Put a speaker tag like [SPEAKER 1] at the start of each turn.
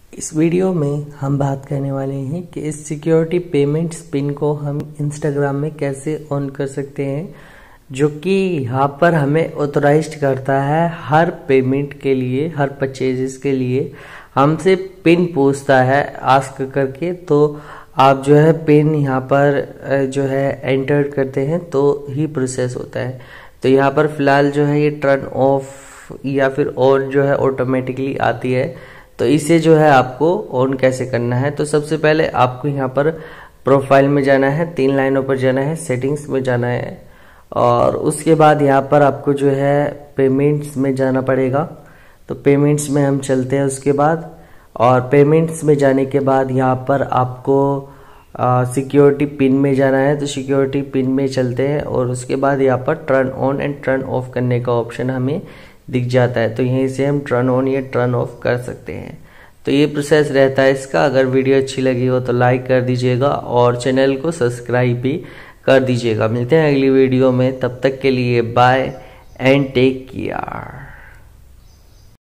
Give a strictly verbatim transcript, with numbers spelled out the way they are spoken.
[SPEAKER 1] इस वीडियो में हम बात करने वाले हैं कि इस सिक्योरिटी पेमेंट्स पिन को हम इंस्टाग्राम में कैसे ऑन कर सकते हैं, जो कि यहाँ पर हमें ऑथोराइज्ड करता है हर पेमेंट के लिए, हर परचेजेस के लिए हमसे पिन पूछता है आस्क करके। तो आप जो है पिन यहाँ पर जो है एंटर करते हैं तो ही प्रोसेस होता है। तो यहाँ पर फिलहाल जो है ये टर्न ऑफ या फिर ऑन जो है ऑटोमेटिकली आती है। तो इसे जो है आपको ऑन कैसे करना है, तो सबसे पहले आपको यहाँ पर प्रोफाइल में जाना है, तीन लाइनों पर जाना है, सेटिंग्स में जाना है और उसके बाद यहाँ पर आपको जो है पेमेंट्स में जाना पड़ेगा। तो पेमेंट्स में हम चलते हैं उसके बाद, और पेमेंट्स में जाने के बाद यहाँ पर आपको सिक्योरिटी पिन में जाना है। तो सिक्योरिटी पिन में चलते हैं और उसके बाद यहाँ पर turn on and turn off करने का ऑप्शन हमें दिख जाता है। तो यहीं से हम टर्न ऑन या टर्न ऑफ कर सकते हैं। तो ये प्रोसेस रहता है इसका। अगर वीडियो अच्छी लगी हो तो लाइक कर दीजिएगा और चैनल को सब्सक्राइब भी कर दीजिएगा। मिलते हैं अगली वीडियो में, तब तक के लिए बाय एंड टेक केयर।